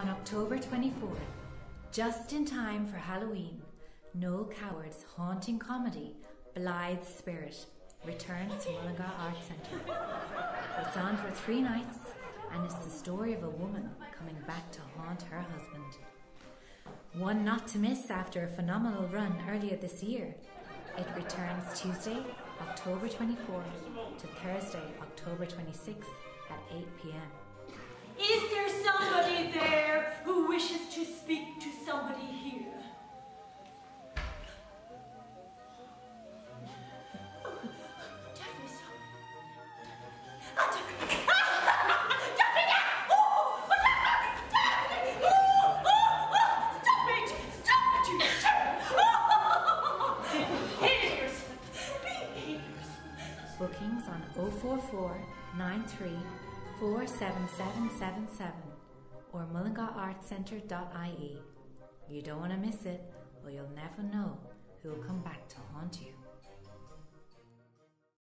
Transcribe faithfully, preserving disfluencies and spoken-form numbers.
On October twenty-fourth, just in time for Halloween, Noel Coward's haunting comedy, Blithe Spirit, returns to Mullingar Arts Centre. It's on for three nights and it's the story of a woman coming back to haunt her husband. One not to miss after a phenomenal run earlier this year. It returns Tuesday, October twenty-fourth to Thursday, October twenty-sixth at eight p m. Is there somebody there who wishes to speak to somebody here? Bookings on oh four four, nine three, four seven seven seven seven or mullingar arts centre dot I E. You don't want to miss it, or you'll never know who will come back to haunt you.